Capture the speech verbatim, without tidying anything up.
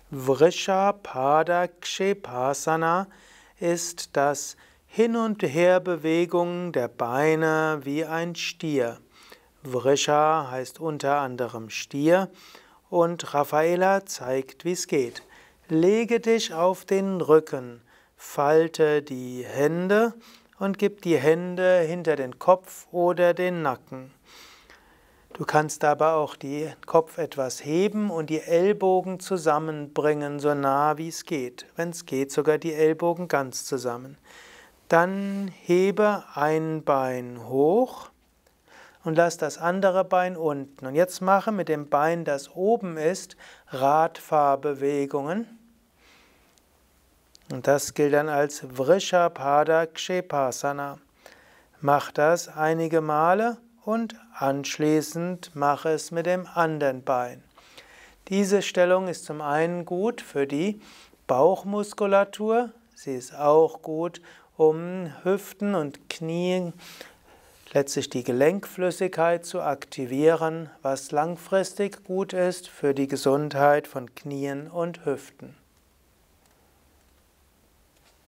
Vrishapadakshepasanā ist das Hin- und Herbewegung der Beine wie ein Stier. Vrisha heißt unter anderem Stier und Raffaella zeigt, wie es geht. Lege dich auf den Rücken, falte die Hände und gib die Hände hinter den Kopf oder den Nacken. Du kannst aber auch den Kopf etwas heben und die Ellbogen zusammenbringen, so nah wie es geht. Wenn es geht, sogar die Ellbogen ganz zusammen. Dann hebe ein Bein hoch und lass das andere Bein unten. Und jetzt mache mit dem Bein, das oben ist, Radfahrbewegungen. Und das gilt dann als Vrishapadakshepasanā. Mach das einige Male und anschließend mache es mit dem anderen Bein. Diese Stellung ist zum einen gut für die Bauchmuskulatur. Sie ist auch gut, um Hüften und Knie, letztlich die Gelenkflüssigkeit zu aktivieren, was langfristig gut ist für die Gesundheit von Knien und Hüften.